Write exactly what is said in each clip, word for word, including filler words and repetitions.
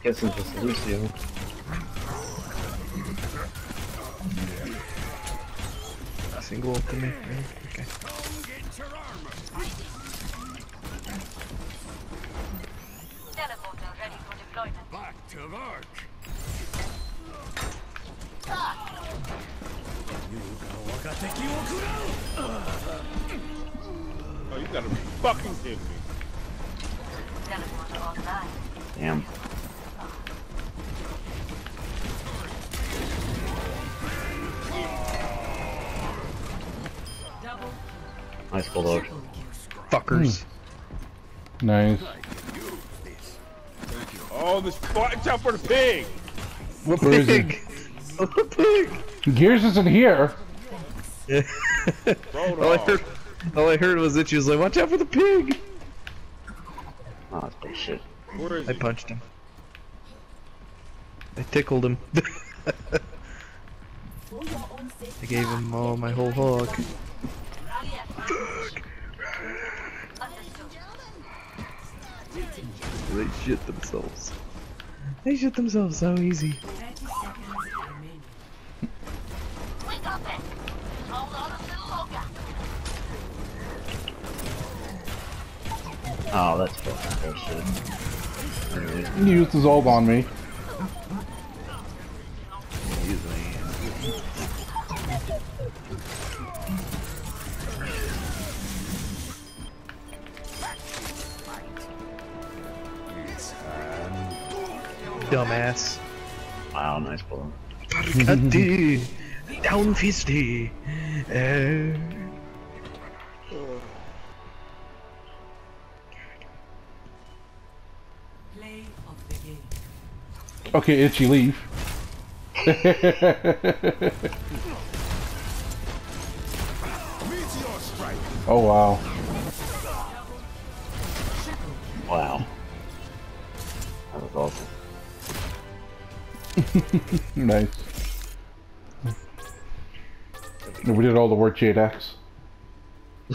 Guess it's just Lucio. A single to me. Okay. Teleporter ready for deployment. Back to work. Oh, you gotta be fucking kidding me. Teleporter online. Damn. Nice Bulldog. Fuckers. Nice. Oh, this watch out for the pig! What Where is pig? What pig? Gears isn't here. Yeah. Road all, I off. heard, all I heard was that she was like, watch out for the pig! Oh, that's bullshit. Where is I he? punched him. I tickled him. I gave him all my whole hog. Fuck. They shit themselves. They shit themselves so easy. We got this. Hold on a little longer. Oh, that's fucking bullshit. He used his ult on me. Dumbass. Wow, nice Bulldog. Cutty, down fisty. Uh, Play of the game. Okay, Itchy, leave. Oh wow. Wow. That was awesome. Nice. We did all the work, J D X. You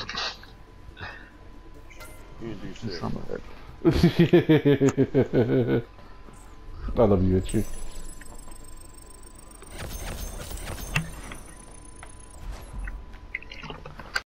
didn't do shit. Some of it. I love you, Itchy.